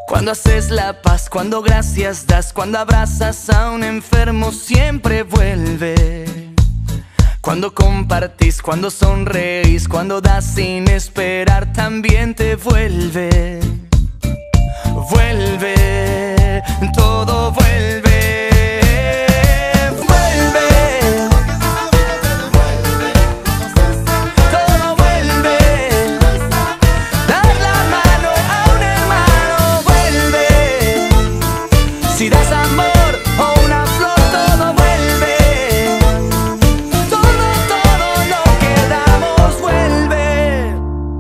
Cuando haces la paz, cuando gracias das, cuando abrazas a un enfermo siempre vuelve. Cuando compartís, cuando sonreís, cuando das sin esperar también te vuelve. Vuelve, todo vuelve. Si das amor o una flor, todo vuelve. Todo lo que damos vuelve.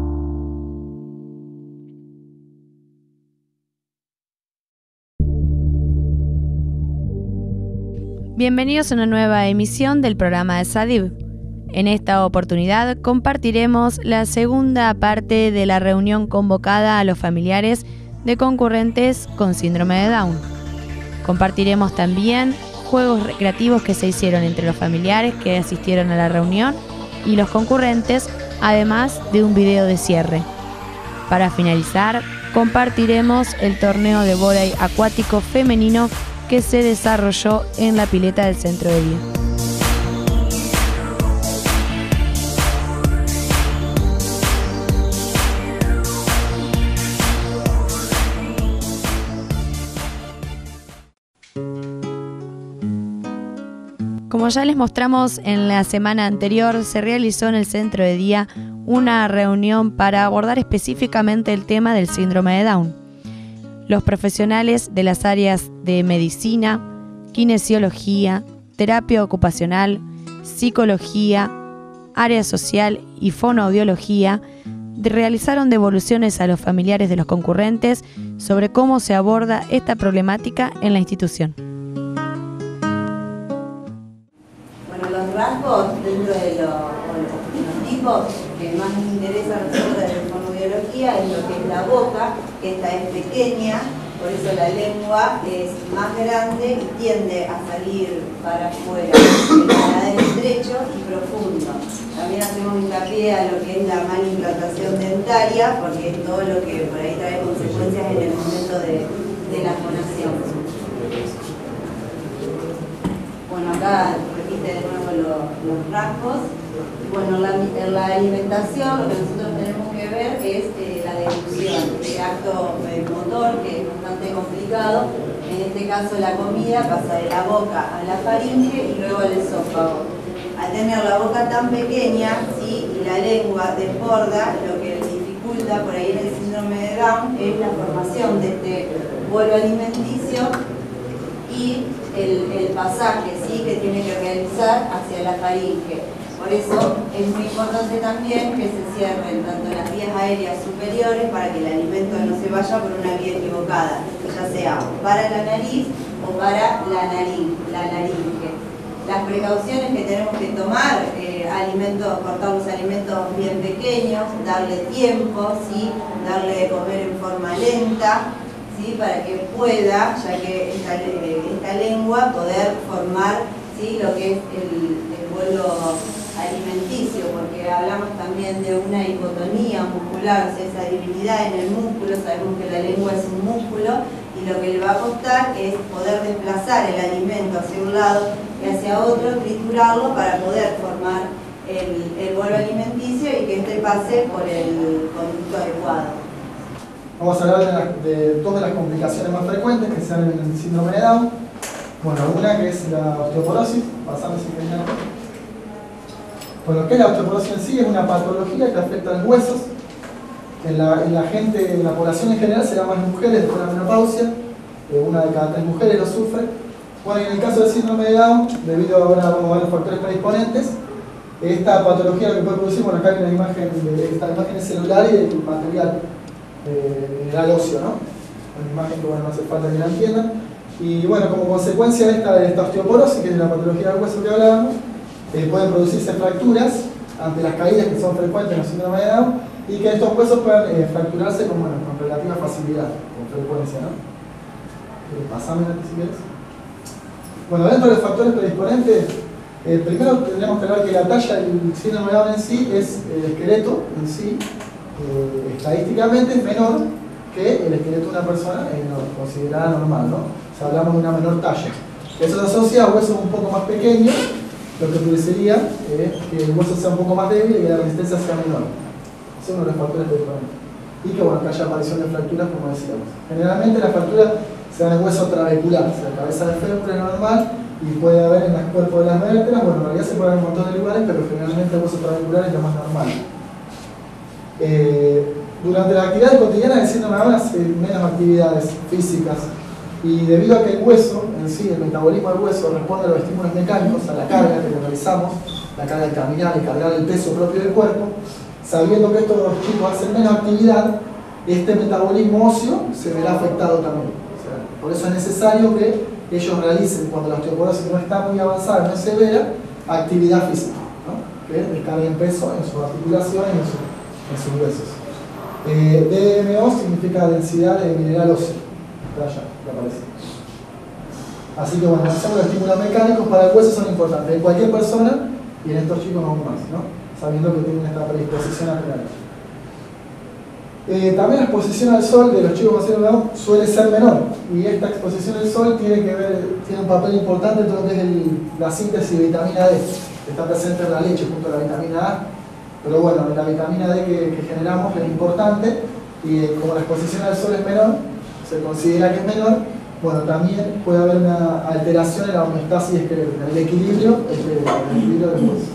Bienvenidos a una nueva emisión del programa de SADIV. En esta oportunidad compartiremos la segunda parte de la reunión convocada a los familiares de concurrentes con síndrome de Down. Compartiremos también juegos recreativos que se hicieron entre los familiares que asistieron a la reunión y los concurrentes, además de un video de cierre. Para finalizar, compartiremos el torneo de vóley acuático femenino que se desarrolló en la pileta del centro de día. Como ya les mostramos en la semana anterior, se realizó en el centro de día una reunión para abordar específicamente el tema del síndrome de Down. Los profesionales de las áreas de medicina, kinesiología, terapia ocupacional, psicología, área social y fonoaudiología realizaron devoluciones a los familiares de los concurrentes sobre cómo se aborda esta problemática en la institución. Los rasgos dentro de los tipos que más nos interesa a nosotros de la fonoaudiología es lo que es la boca, que esta es pequeña, por eso la lengua es más grande y tiende a salir para afuera. El paladar es estrecho y profundo. También hacemos hincapié a lo que es la mala implantación dentaria, porque es todo lo que por ahí trae consecuencias en el momento de la fonación. Bueno, acá repite de nuevo los rasgos. Y bueno, en la alimentación lo que nosotros tenemos que ver es la deglución, el acto motor que es bastante complicado. En este caso la comida pasa de la boca a la faringe y luego al esófago. Al tener la boca tan pequeña, ¿sí?, y la lengua desborda, lo que dificulta por ahí en el síndrome de Down es la formación de este bolo alimenticio y el pasaje, ¿sí?, que tiene que realizar hacia la faringe. Por eso es muy importante también que se cierren tanto las vías aéreas superiores para que el alimento no se vaya por una vía equivocada, ya sea para la nariz o para la laringe. Las precauciones que tenemos que tomar, cortar los alimentos bien pequeños, darle tiempo, ¿sí?, darle de comer en forma lenta, ¿sí?, para que pueda, ya que esta lengua, poder formar, ¿sí?, lo que es el bolo alimenticio, porque hablamos también de una hipotonía muscular, o sea, esa debilidad en el músculo. Sabemos que la lengua es un músculo y lo que le va a costar es poder desplazar el alimento hacia un lado y hacia otro, triturarlo para poder formar el bolo alimenticio y que este pase por el conducto adecuado. Vamos a hablar de dos de las complicaciones más frecuentes que se dan en el síndrome de Down. Bueno, una que es la osteoporosis, pasamos sin peinar. Bueno, ¿qué es la osteoporosis en sí? Es una patología que afecta a los huesos. En la población en general se da más en mujeres después de la menopausia, una de cada 3 mujeres lo sufre. Bueno, y en el caso del síndrome de Down, debido a ahora vamos a ver los factores predisponentes, esta patología lo que puede producir, bueno, acá hay una imagen, esta imagen es celular y el material mineral óseo, ¿no? Una imagen que bueno, no hace falta que la entiendan. Y bueno, como consecuencia de esta osteoporosis, que es la patología del hueso que hablábamos, pueden producirse fracturas ante las caídas que son frecuentes en el síndrome de Down y que estos huesos puedan fracturarse con relativa facilidad, con frecuencia, ¿no? Pasame si quieres. Bueno, dentro de los factores predisponentes, primero tendríamos que hablar que la talla del síndrome de Down en sí es el esqueleto en sí, estadísticamente es menor que el esqueleto de una persona considerada normal, ¿no? O sea, hablamos de una menor talla. Eso se asocia a huesos un poco más pequeños, lo que produciría que el hueso sea un poco más débil y que la resistencia sea menor. Ese es uno de los factores de deformidad. Y que, bueno, que haya aparición de fracturas, como decíamos. Generalmente las fracturas se dan en hueso trabecular, o sea, la cabeza del fémur es normal y puede haber en el cuerpo de las vértebras, bueno, en realidad se puede haber un montón de lugares, pero generalmente el hueso trabecular es lo más normal. Durante la actividad cotidiana del síndrome de Down hace menos actividades físicas y debido a que el hueso, en sí, el metabolismo del hueso responde a los estímulos mecánicos, a la carga que realizamos, la carga de caminar y cargar el peso propio del cuerpo, sabiendo que estos chicos hacen menos actividad, este metabolismo óseo se verá afectado también. O sea, por eso es necesario que ellos realicen, cuando la osteoporosis no está muy avanzada, no es severa, actividad física, ¿no? Que descarguen peso en sus articulaciones y en sus huesos. DMO significa densidad de mineral óseo. Allá, que aparece. Así que bueno, los estímulos mecánicos para el hueso son importantes en cualquier persona y en estos chicos aún más, ¿no? Sabiendo que tienen esta predisposición a tener. También la exposición al sol de los chicos con síndrome de Down suele ser menor y esta exposición al sol tiene un papel importante en todo lo que es la síntesis de vitamina D, que está presente en la leche junto a la vitamina A, pero bueno, la vitamina D que generamos es importante y como la exposición al sol es menor, se considera que es menor, bueno, también puede haber una alteración en la homeostasis esquelética, el equilibrio del hueso.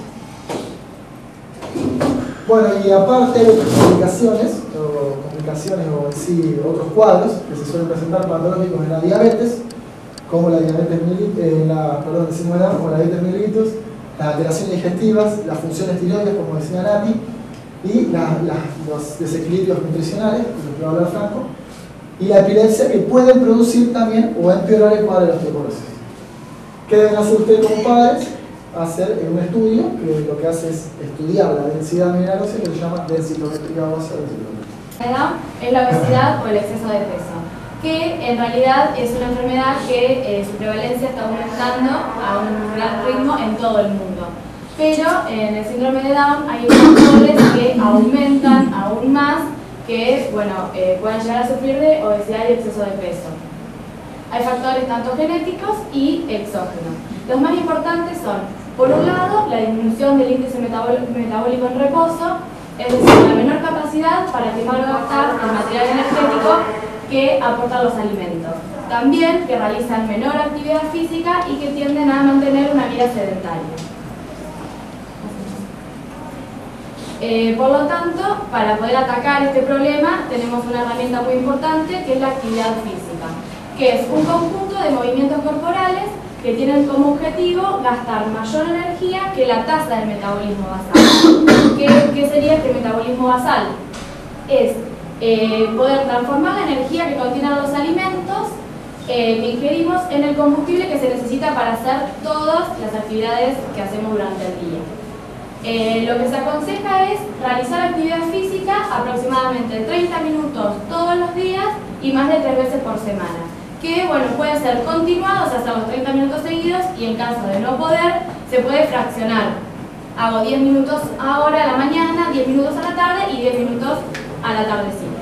Bueno, y aparte hay otras complicaciones o en sí otros cuadros que se suelen presentar patológicos en la diabetes, como la diabetes como la diabetes mellitus, las alteraciones digestivas, las funciones tiroides, como decía Nati, y los desequilibrios nutricionales, de los que va a hablar Franco, y la epilepsia, que pueden producir también o empeorar el cuadro de la osteoporosis. ¿Qué deben hacer ustedes como padres? Hacer un estudio que lo que hace es estudiar la densidad mineral ósea, que se llama densitometría ósea. Es la obesidad o el exceso de peso, que en realidad es una enfermedad que su prevalencia está aumentando a un gran ritmo en todo el mundo. Pero en el síndrome de Down hay factores que aumentan aún más, que pueden llegar a sufrir de obesidad y exceso de peso. Hay factores tanto genéticos y exógenos. Los más importantes son, por un lado, la disminución del índice metabólico en reposo, es decir, la menor capacidad para quemar o gastar el material energético que aportan los alimentos. También que realizan menor actividad física y que tienden a mantener una vida sedentaria. Por lo tanto, para poder atacar este problema tenemos una herramienta muy importante que es la actividad física, que es un conjunto de movimientos corporales que tienen como objetivo gastar mayor energía que la tasa del metabolismo basal. ¿Qué sería este metabolismo basal? Es poder transformar la energía que contienen los alimentos que ingerimos en el combustible que se necesita para hacer todas las actividades que hacemos durante el día. Lo que se aconseja es realizar actividad física aproximadamente 30 minutos todos los días y más de 3 veces por semana. Que pueden ser continuados hasta los 30 minutos seguidos y en caso de no poder, se puede fraccionar. Hago 10 minutos ahora a la mañana, 10 minutos a la tarde y 10 minutos a la tardecita.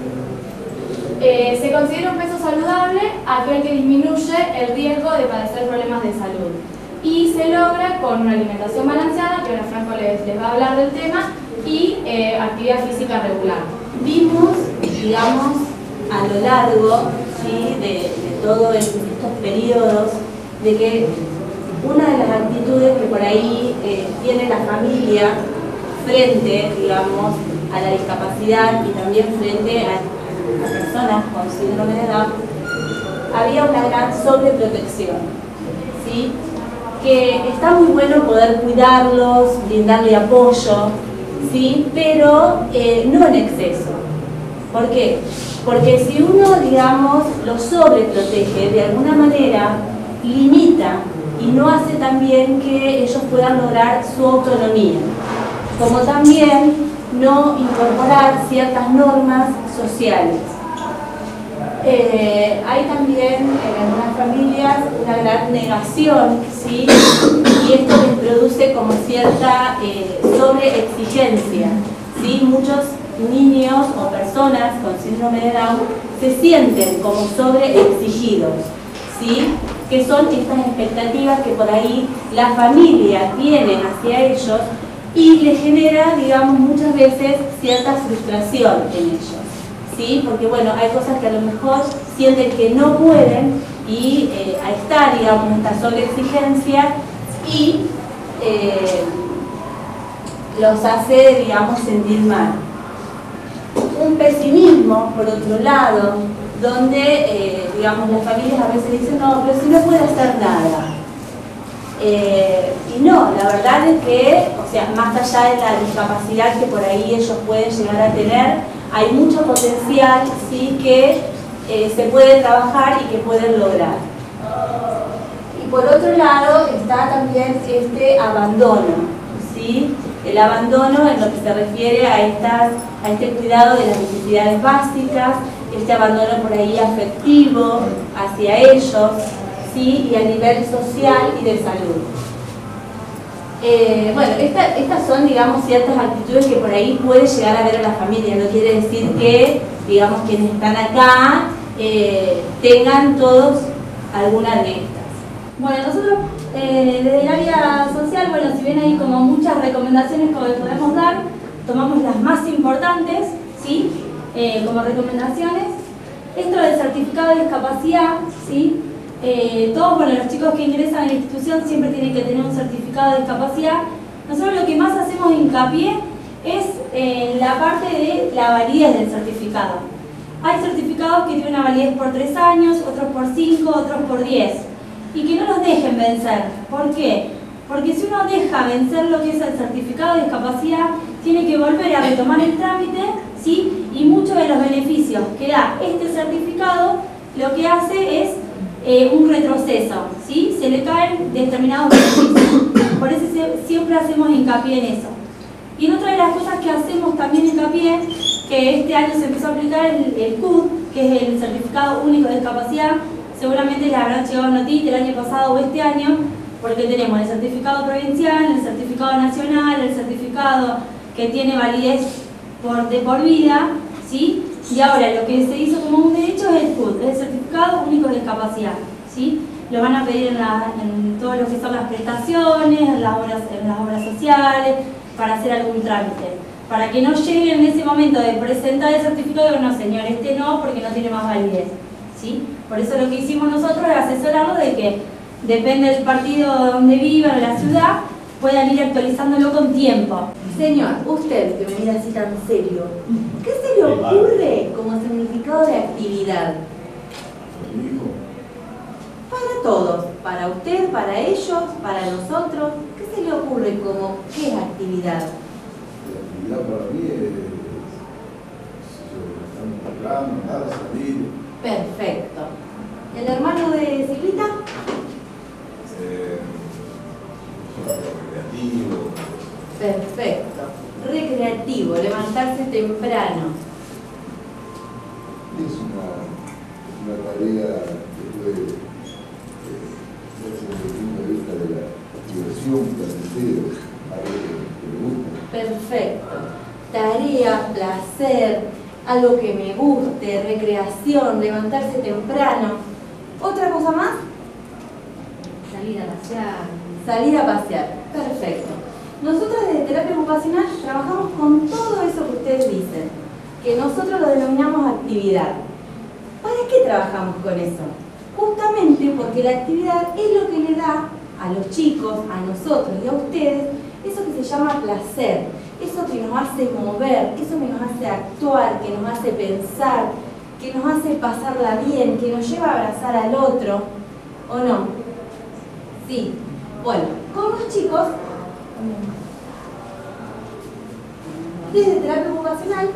Se considera un peso saludable aquel que disminuye el riesgo de padecer problemas de salud. Y se logra con una alimentación balanceada, que ahora Franco les va a hablar del tema, y actividad física regular. Vimos, digamos, a lo largo de todos estos periodos, de que una de las actitudes que por ahí tiene la familia frente, digamos, a la discapacidad y también frente a personas con síndrome de Down, había una gran sobreprotección, ¿sí? Que está muy bueno poder cuidarlos, brindarle apoyo, ¿sí? Pero no en exceso. ¿Por qué? Porque si uno, digamos, los sobreprotege, de alguna manera limita y no hace también que ellos puedan lograr su autonomía. Como también no incorporar ciertas normas sociales. Hay también en algunas familias una gran negación, ¿sí? Y esto les produce como cierta sobreexigencia, ¿sí? Muchos niños o personas con síndrome de Down se sienten como sobreexigidos, ¿sí? Que son estas expectativas que por ahí la familia tiene hacia ellos y les genera, digamos, muchas veces cierta frustración en ellos, ¿sí? Porque bueno, hay cosas que a lo mejor sienten que no pueden y ahí está, digamos, esta sobreexigencia y los hace, digamos, sentir mal. Un pesimismo, por otro lado, donde, digamos, las familias a veces dicen, no, pero si no puede hacer nada. Y no, la verdad es que, o sea, más allá de la discapacidad que por ahí ellos pueden llegar a tener, hay mucho potencial, sí, que se puede trabajar y que pueden lograr. Y por otro lado está también este abandono, ¿sí? El abandono en lo que se refiere a este cuidado de las necesidades básicas, este abandono por ahí afectivo hacia ellos, ¿sí? Y a nivel social y de salud. Bueno, estas son, digamos, ciertas actitudes que por ahí puede llegar a ver a la familia. No quiere decir que, digamos, quienes están acá tengan todos alguna de estas. Bueno, nosotros desde el área social, bueno, si bien hay como muchas recomendaciones que podemos dar, tomamos las más importantes, ¿sí? Como recomendaciones. Esto del certificado de discapacidad, ¿sí? Todos, bueno, los chicos que ingresan a la institución siempre tienen que tener un certificado de discapacidad. Nosotros lo que más hacemos hincapié es la parte de la validez del certificado. Hay certificados que tienen una validez por 3 años, otros por 5, otros por 10. Y que no los dejen vencer. ¿Por qué? Porque si uno deja vencer lo que es el certificado de discapacidad, tiene que volver a retomar el trámite, ¿sí? Y muchos de los beneficios que da este certificado, lo que hace es un retroceso, ¿sí? Se le caen determinados beneficios. Por eso siempre hacemos hincapié en eso. Y en otra de las cosas que hacemos también hincapié, que este año se empezó a aplicar el CUD, que es el Certificado Único de Discapacidad. Seguramente les habrán llegado noticias el año pasado o este año, porque tenemos el certificado provincial, el certificado nacional, el certificado que tiene validez de por vida, ¿sí? Y ahora lo que se hizo como un derecho es el CUD, el Certificado Único de Discapacidad, ¿sí? Lo van a pedir en todo lo que son las prestaciones, en las obras sociales, para hacer algún trámite. Para que no lleguen en ese momento de presentar el certificado y digan, no señor, este no, porque no tiene más validez, ¿sí? Por eso lo que hicimos nosotros es asesorarlo de que, depende del partido donde vivan, o la ciudad, puedan ir actualizándolo con tiempo. Señor, usted que me mira así tan serio, ¿qué se le ocurre como significado de actividad? Para todos, para usted, para ellos, para nosotros, ¿qué se le ocurre como qué es actividad? La actividad para mí es estar encontrando, nada, salir. Perfecto. ¿El hermano de Ciclita? Recreativo. Perfecto. Recreativo, levantarse temprano. Es una tarea que puede verse desde el punto de vista de la diversión, placentero, algo que me gusta. Perfecto. Tarea, placer, algo que me guste, recreación, levantarse temprano. ¿Otra cosa más? Salir a pasear. Salir a pasear. Perfecto. Nosotros desde terapia ocupacional trabajamos con todo eso que ustedes dicen, que nosotros lo denominamos actividad. ¿Para qué trabajamos con eso? Justamente porque la actividad es lo que le da a los chicos, a nosotros y a ustedes, eso que se llama placer, eso que nos hace mover, eso que nos hace actuar, que nos hace pensar, que nos hace pasarla bien, que nos lleva a abrazar al otro, ¿o no? Sí. Bueno, con los chicos, desde terapia ocupacional,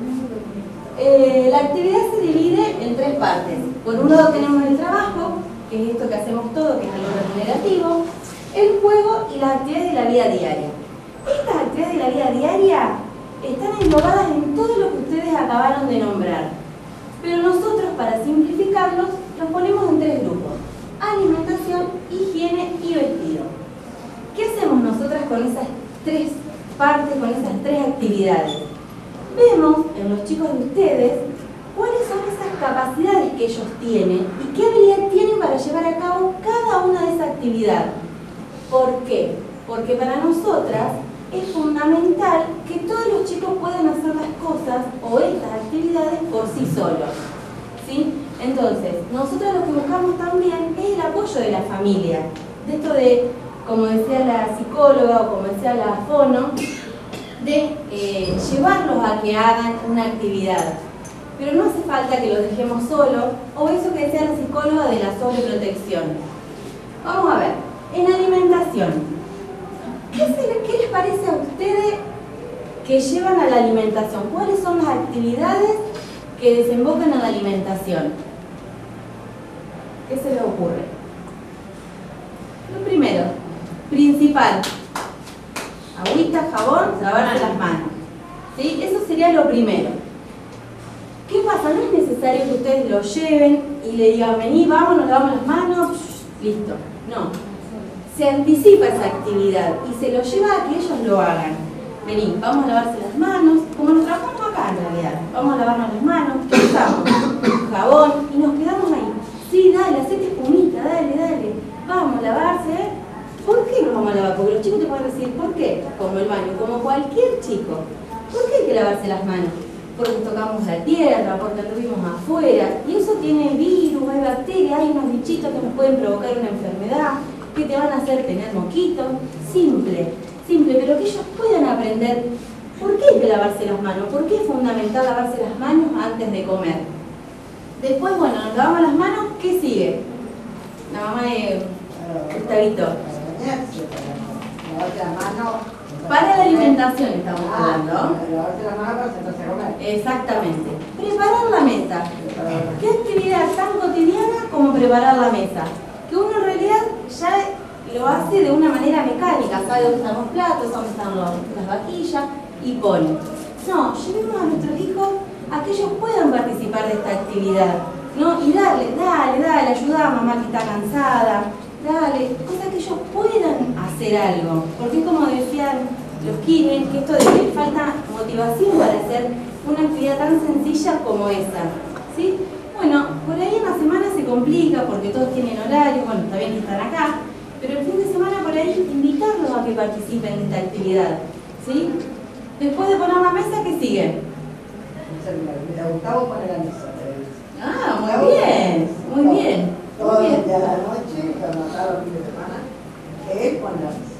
la actividad se divide en 3 partes. Por un lado tenemos el trabajo, que es esto que hacemos todo, que es algo remunerativo, el juego y las actividades de la vida diaria. Estas actividades de la vida diaria están englobadas en todo lo que ustedes acabaron de nombrar. Pero nosotros, para simplificarlos, los ponemos en 3 grupos: alimentación, higiene y vestido. ¿Qué hacemos nosotras con esas 3 partes, con esas 3 actividades? vemos en los chicos de ustedes cuáles son esas capacidades que ellos tienen y qué habilidad tienen para llevar a cabo cada una de esas actividades. ¿Por qué? Porque para nosotras es fundamental que todos los chicos puedan hacer las cosas o estas actividades por sí solos, ¿sí? Entonces, nosotros lo que buscamos también es el apoyo de la familia. De esto de, como decía la psicóloga o como decía la fono, de llevarlos a que hagan una actividad. Pero no hace falta que los dejemos solos, o eso que decía la psicóloga de la sobreprotección. Vamos a ver, en alimentación. ¿Qué les parece a ustedes que llevan a la alimentación? ¿Cuáles son las actividades que desembocan en la alimentación? ¿Qué se les ocurre? Lo primero, principal. Agüita, jabón, lavarse las manos. ¿Sí? Eso sería lo primero. ¿Qué pasa? No es necesario que ustedes lo lleven y le digan, vení, vamos, nos lavamos las manos, listo. No. Se anticipa esa actividad y se lo lleva a que ellos lo hagan. Vení, vamos a lavarse las manos, como nos trabajamos acá en realidad. Vamos a lavarnos las manos, ¿qué usamos? Jabón, y nos quedamos ahí. Sí, dale, hacete espumita, dale, dale. Vamos a lavarse. ¿Por qué nos vamos a lavar? Porque los chicos te pueden decir, ¿por qué? Como el baño, como cualquier chico. ¿Por qué hay que lavarse las manos? Porque tocamos la tierra, porque anduvimos afuera. Y eso tiene virus, hay bacterias, hay unos bichitos que nos pueden provocar una enfermedad, que te van a hacer tener moquitos. Simple, simple, pero que ellos puedan aprender por qué hay que lavarse las manos, por qué es fundamental lavarse las manos antes de comer. Después, bueno, nos lavamos las manos, ¿qué sigue? La mamá de Gustavito. Para la alimentación estamos hablando. Exactamente. Preparar la mesa. ¿Qué actividad tan cotidiana como preparar la mesa? Que uno en realidad ya lo hace de una manera mecánica, sabe dónde están los platos, dónde están las vajillas y pone. No, llevemos a nuestros hijos a que ellos puedan participar de esta actividad, ¿no? Y darle, dale, ayuda a mamá que está cansada, dale, cosas que ellos puedan hacer algo. Porque es como decían los kines, que esto de que les falta motivación para hacer una actividad tan sencilla como esa, ¿sí? Bueno, por ahí en la semana se complica porque todos tienen horarios, bueno, está bien que están acá, pero el fin de semana por ahí invitarlos a que participen de esta actividad, ¿sí? Después de poner la mesa, ¿qué sigue? Gustavo pone la mesa. Ah, muy bien, muy bien. Todo el día de la noche, cuando acaba el fin de semana, él pone la mesa.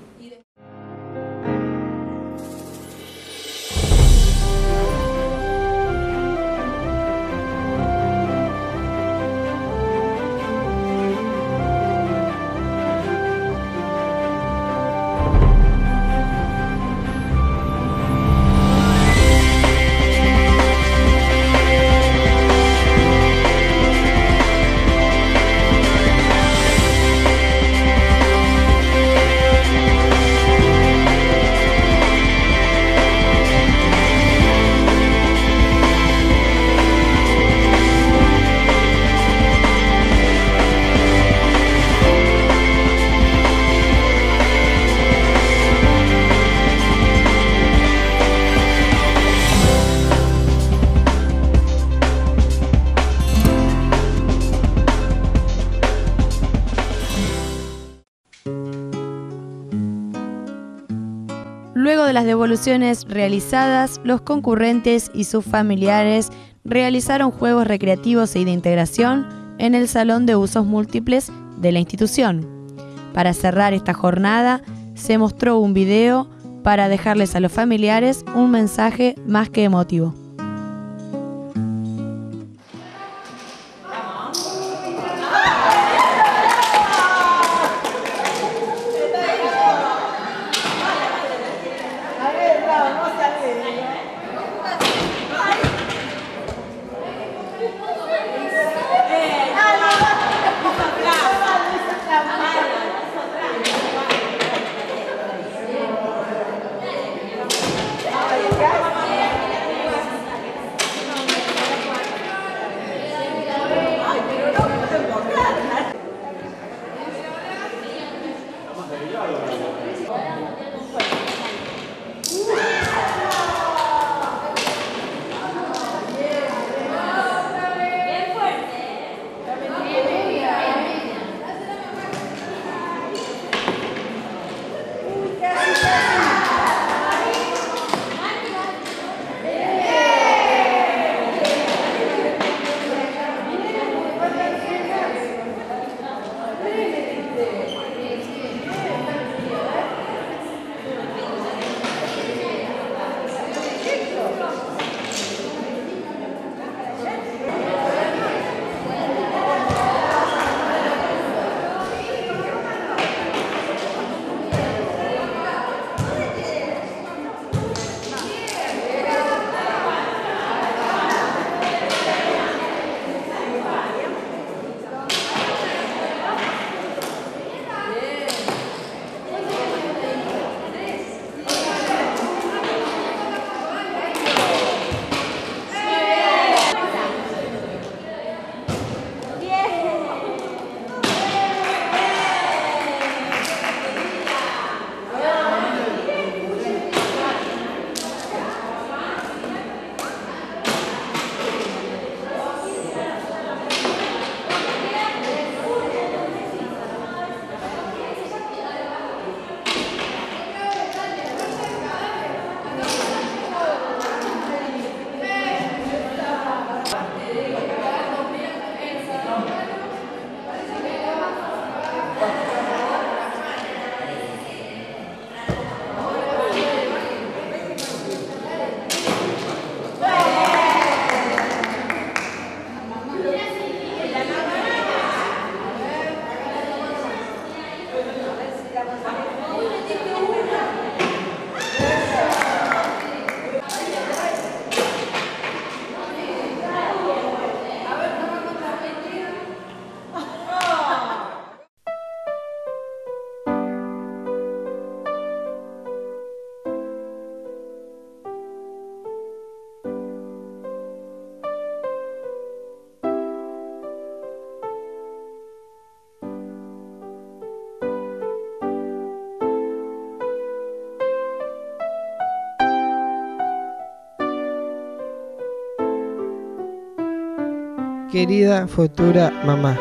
Luego de las devoluciones realizadas, los concurrentes y sus familiares realizaron juegos recreativos y de integración en el Salón de Usos Múltiples de la institución. Para cerrar esta jornada, se mostró un video para dejarles a los familiares un mensaje más que emotivo. Querida futura mamá,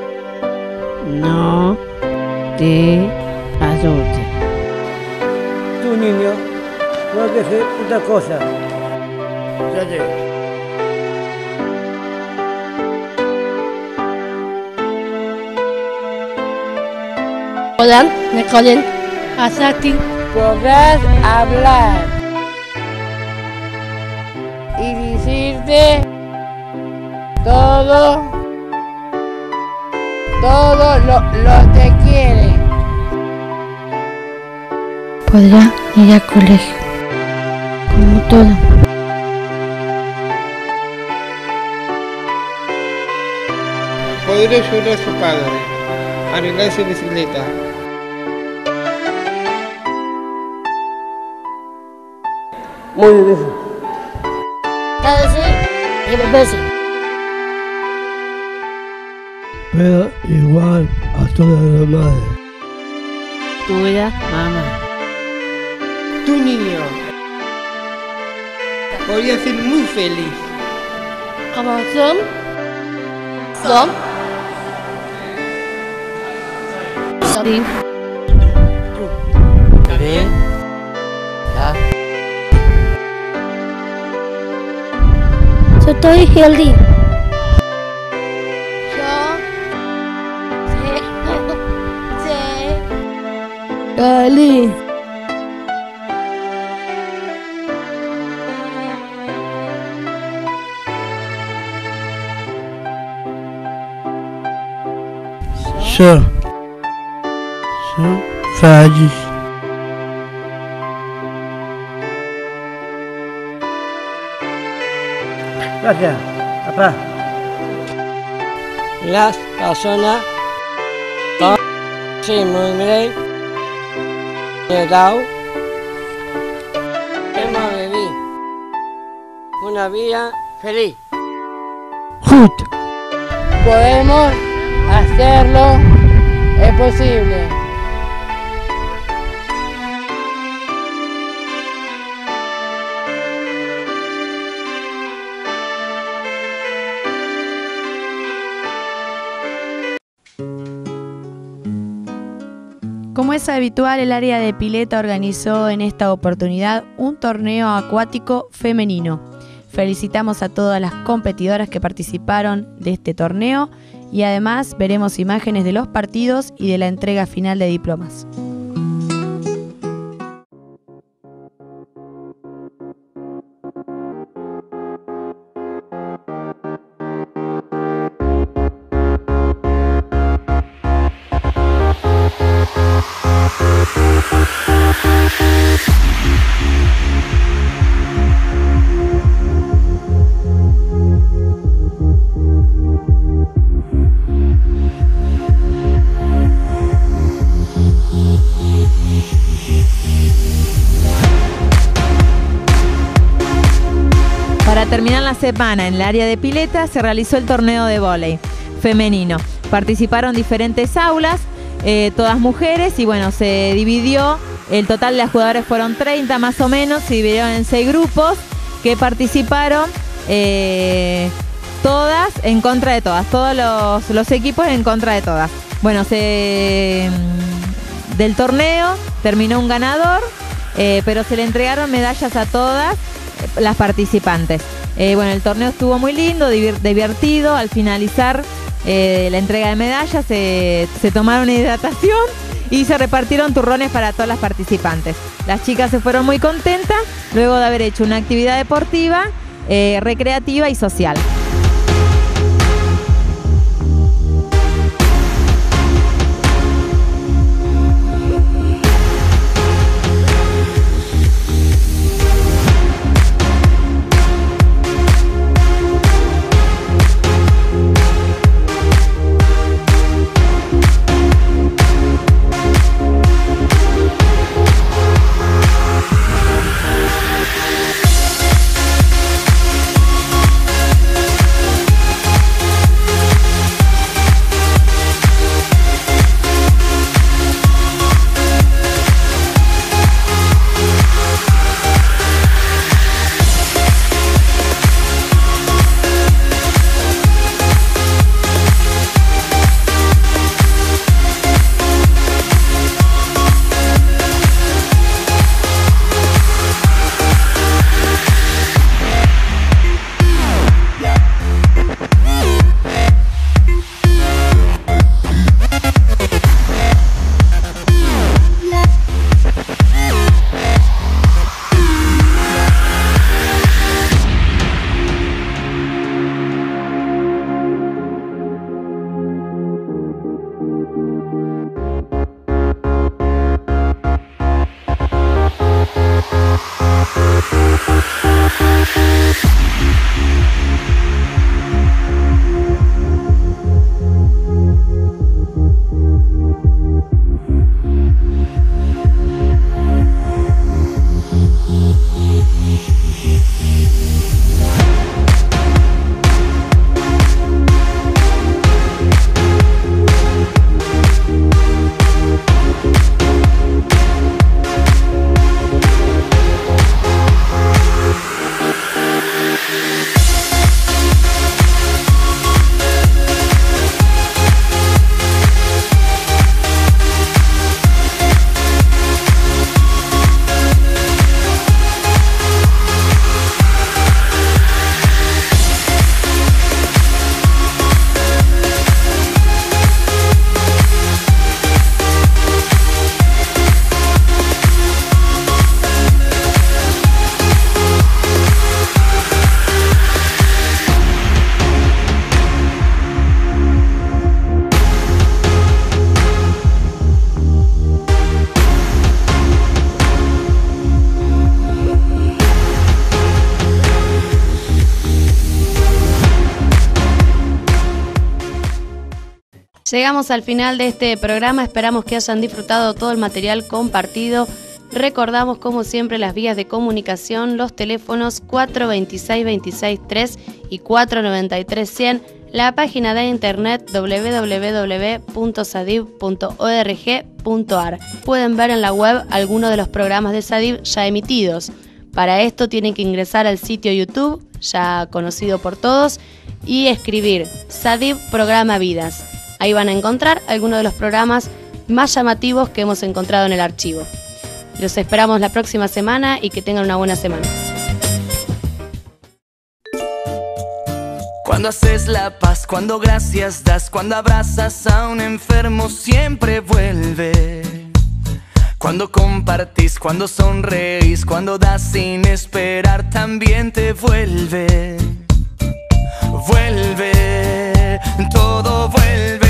no te asustes. Tu niño, no hay que hacer otra cosa. Ya llegué. Hola, Nicole, Asati, podrás hablar y decirte todo lo que quiere. Podrá ir al colegio, como todo. podré ayudar a su padre a arreglar su bicicleta. Muy bien. Pero igual a todas las madres. Tuya, mamá. Tu niño podría ser muy feliz. Como son. Son. Sí. ¿Ve? Yo estoy healthy. Dale. Yo feliz. Gracias, papá. Las personas sí, muy bien. Llegado. Hemos vivido una vida feliz. Justo. Podemos hacerlo, es posible. Como es habitual, el área de pileta organizó en esta oportunidad un torneo acuático femenino. Felicitamos a todas las competidoras que participaron de este torneo y además veremos imágenes de los partidos y de la entrega final de diplomas. Para terminar la semana en el área de pileta se realizó el torneo de vóley femenino. Participaron diferentes aulas, todas mujeres, y bueno, se dividió, el total de las jugadoras fueron 30 más o menos, se dividieron en 6 grupos que participaron, todas en contra de todas, todos los equipos en contra de todas. Bueno, del torneo terminó un ganador, pero se le entregaron medallas a todas las participantes. Bueno, el torneo estuvo muy lindo, divertido. Al finalizar la entrega de medallas se tomaron hidratación y se repartieron turrones para todas las participantes. Las chicas se fueron muy contentas luego de haber hecho una actividad deportiva, recreativa y social. Llegamos al final de este programa, esperamos que hayan disfrutado todo el material compartido. Recordamos como siempre las vías de comunicación, los teléfonos 426-26-3 y 493-100, la página de internet www.sadib.org.ar. Pueden ver en la web algunos de los programas de Sadib ya emitidos. Para esto tienen que ingresar al sitio YouTube, ya conocido por todos, y escribir Sadib Programa Vidas. Ahí van a encontrar algunos de los programas más llamativos que hemos encontrado en el archivo. Los esperamos la próxima semana y que tengan una buena semana. Cuando haces la paz, cuando gracias das, cuando abrazas a un enfermo siempre vuelve. Cuando compartís, cuando sonreís, cuando das sin esperar también te vuelve. Vuelve, todo vuelve.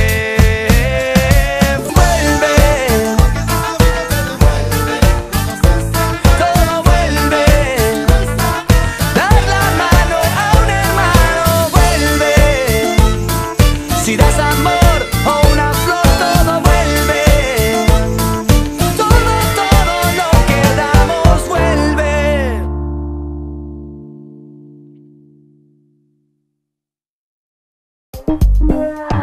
Si das amor o una flor, todo vuelve. Todo lo que damos vuelve.